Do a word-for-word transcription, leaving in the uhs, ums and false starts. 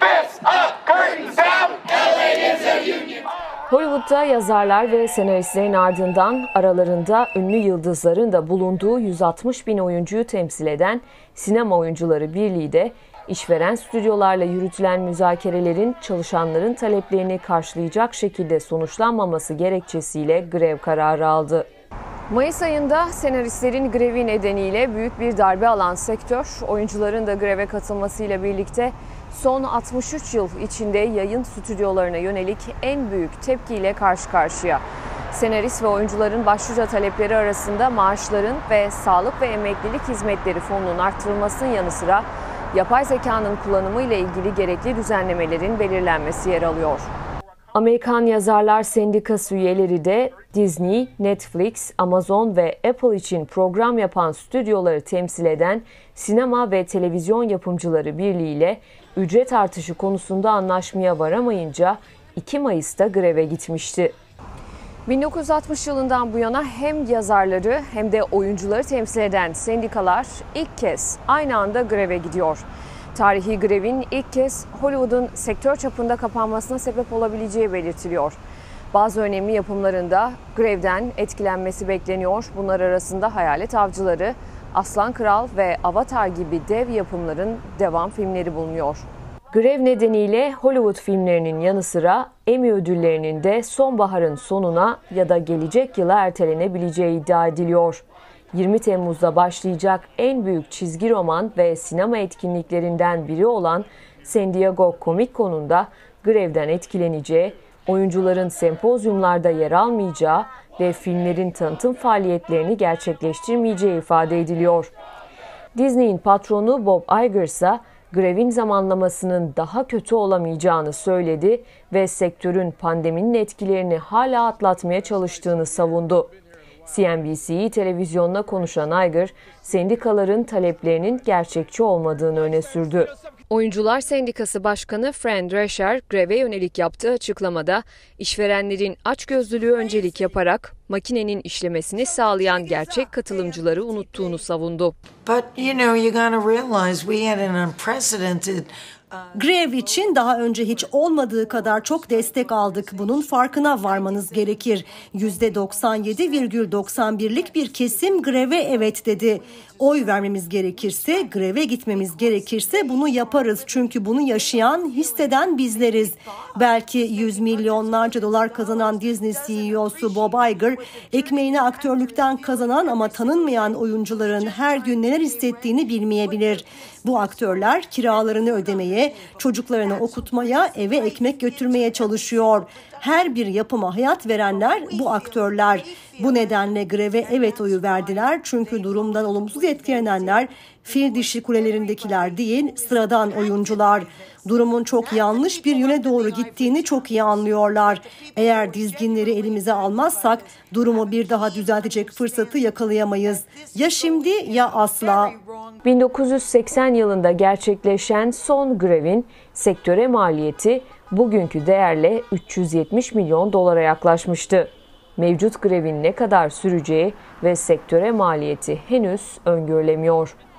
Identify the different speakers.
Speaker 1: Hollywood'da yazarlar ve senaristlerin ardından aralarında ünlü yıldızların da bulunduğu yüz altmış bin oyuncuyu temsil eden Sinema Oyuncuları Birliği de işveren stüdyolarla yürütülen müzakerelerin çalışanların taleplerini karşılayacak şekilde sonuçlanmaması gerekçesiyle grev kararı aldı. Mayıs ayında senaristlerin grevi nedeniyle büyük bir darbe alan sektör, oyuncuların da greve katılmasıyla birlikte son altmış üç yıl içinde yayın stüdyolarına yönelik en büyük tepkiyle karşı karşıya. Senarist ve oyuncuların başlıca talepleri arasında maaşların ve sağlık ve emeklilik hizmetleri fonunun arttırılmasının yanı sıra yapay zekanın kullanımı ile ilgili gerekli düzenlemelerin belirlenmesi yer alıyor. Amerikan Yazarlar Sendikası üyeleri de Disney, Netflix, Amazon ve Apple için program yapan stüdyoları temsil eden Sinema ve Televizyon Yapımcıları Birliği ile ücret artışı konusunda anlaşmaya varamayınca iki Mayıs'ta greve gitmişti. bin dokuz yüz altmış yılından bu yana hem yazarları hem de oyuncuları temsil eden sendikalar ilk kez aynı anda greve gidiyor. Tarihi grevin ilk kez Hollywood'un sektör çapında kapanmasına sebep olabileceği belirtiliyor. Bazı önemli yapımlarında grevden etkilenmesi bekleniyor. Bunlar arasında Hayalet Avcıları, Aslan Kral ve Avatar gibi dev yapımların devam filmleri bulunuyor. Grev nedeniyle Hollywood filmlerinin yanı sıra Emmy ödüllerinin de sonbaharın sonuna ya da gelecek yıla ertelenebileceği iddia ediliyor. yirmi Temmuz'da başlayacak en büyük çizgi roman ve sinema etkinliklerinden biri olan San Diego Comic Con'un da grevden etkileneceği, oyuncuların sempozyumlarda yer almayacağı ve filmlerin tanıtım faaliyetlerini gerçekleştirmeyeceği ifade ediliyor. Disney'in patronu Bob Iger ise grevin zamanlamasının daha kötü olamayacağını söyledi ve sektörün pandeminin etkilerini hala atlatmaya çalıştığını savundu. C N B C televizyonla konuşan Iger, sendikaların taleplerinin gerçekçi olmadığını öne sürdü. Oyuncular Sendikası Başkanı Fran Drescher, greve yönelik yaptığı açıklamada işverenlerin açgözlülüğü öncelik yaparak makinenin işlemesini sağlayan gerçek katılımcıları unuttuğunu savundu.
Speaker 2: But you know, you gotta realize we had an unprecedented
Speaker 3: Grev için daha önce hiç olmadığı kadar çok destek aldık. Bunun farkına varmanız gerekir. yüzde doksan yedi virgül doksan birlik bir kesim greve evet dedi. Oy vermemiz gerekirse, greve gitmemiz gerekirse bunu yaparız. Çünkü bunu yaşayan, hisseden bizleriz. Belki yüz milyonlarca dolar kazanan Disney C E O'su Bob Iger, ekmeğini aktörlükten kazanan ama tanınmayan oyuncuların her gün neler hissettiğini bilmeyebilir. Bu aktörler kiralarını ödemeye, çocuklarını okutmaya, eve ekmek götürmeye çalışıyor. Her bir yapıma hayat verenler bu aktörler. Bu nedenle greve evet oyu verdiler. Çünkü durumdan olumsuz etkilenenler fil dişi kulelerindekiler değil, sıradan oyuncular. Durumun çok yanlış bir yöne doğru gittiğini çok iyi anlıyorlar. Eğer dizginleri elimize almazsak durumu bir daha düzeltecek fırsatı yakalayamayız. Ya şimdi ya asla.
Speaker 1: bin dokuz yüz seksen yılında gerçekleşen son grevin sektöre maliyeti bugünkü değerle üç yüz yetmiş milyon dolara yaklaşmıştı. Mevcut grevin ne kadar süreceği ve sektöre maliyeti henüz öngörülemiyor.